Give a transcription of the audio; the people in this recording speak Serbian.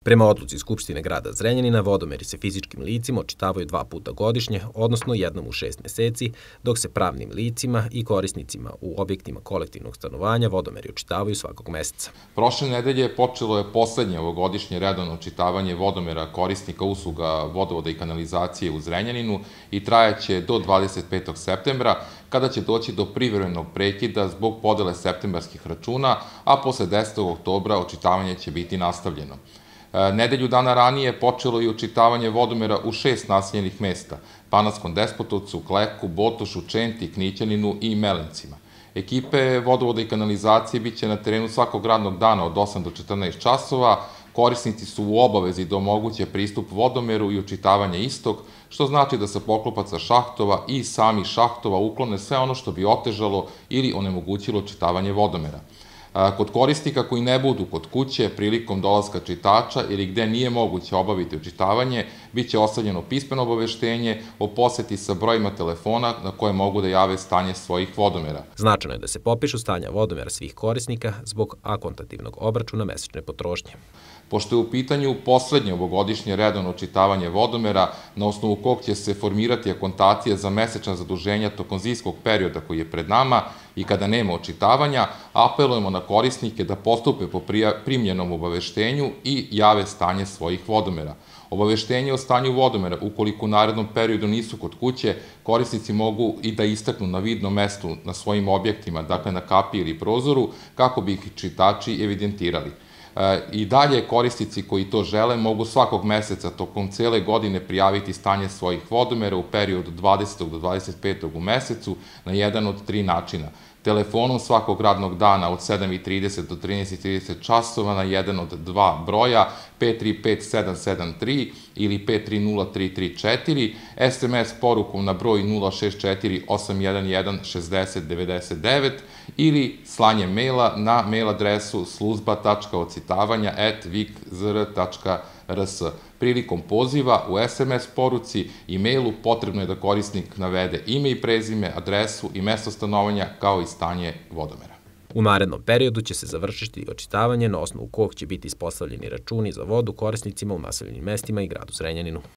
Prema odluci Skupštine grada Zrenjanina, vodomeri se fizičkim licima očitavaju 2 puta godišnje, odnosno jednom u 6 meseci, dok se pravnim licima i korisnicima u objektima kolektivnog stanovanja vodomeri očitavaju svakog meseca. Prošle nedelje počelo je poslednje ovogodišnje redovno očitavanje vodomera korisnika usluga vodovoda i kanalizacije u Zrenjaninu i trajaće do 25. septembra, kada će doći do privremenog prekida zbog podele septembarskih računa, a posle 10. oktobra očitavanje će biti nastavljeno. Nedelju dana ranije počelo je očitavanje vodomera u 6 naseljenih mesta: Banatskom Despotovcu, Kleku, Botošu, Čenti, Knićaninu i Melencima. Ekipe vodovoda i kanalizacije biće na terenu svakog radnog dana od 8 do 14 časova. Korisnici su u obavezi da omoguće pristup vodomeru i očitavanje istog, što znači da se poklopaca šahtova i samih šahtova uklone sve ono što bi otežalo ili onemogućilo očitavanje vodomera. Kod korisnika koji ne budu kod kuće prilikom dolaska čitača ili gde nije moguće obaviti očitavanje, biće ostavljeno pismeno obaveštenje o poseti sa brojima telefona na koje mogu da jave stanje svojih vodomera. Značajno je da se popišu stanja vodomera svih korisnika zbog akontativnog obračuna mesečne potrošnje. Pošto je u pitanju poslednje ovogodišnje redovno očitavanje vodomera, na osnovu kog će se formirati akontacija za mesečna zaduženja tokom zimskog perioda koji je pred nama i kada nema očitavanja, apelujemo na korisnike da postupe po primljenom obaveštenju i jave stanje svojih vodomera. Obaveštenje o stanju vodomera, ukoliko u narednom periodu nisu kod kuće, korisnici mogu i da istaknu na vidnom mestu na svojim objektima, dakle na kapiji ili prozoru, kako bi ih čitači evidentirali. I dalje korisnici koji to žele mogu svakog meseca tokom cele godine prijaviti stanje svojih vodomera u periodu od 20. do 25. u mesecu na jedan od 3 načina: telefonom svakog radnog dana od 7:30 do 13:30 časova na jedan od 2 broja 535-773 ili 530-334, SMS porukom na broj 064-811-6099 ili slanjem maila na mail adresu sluzba.ocitavanja@vikzr.rs. Prilikom poziva u SMS poruci i mailu potrebno je da korisnik navede ime i prezime, adresu i mesto stanovanja, kao i stanje vodomera. U narednom periodu će se završiti očitavanje na osnovu kog će biti ispostavljeni računi za vodu korisnicima u naseljenim mestima i gradu Zrenjaninu.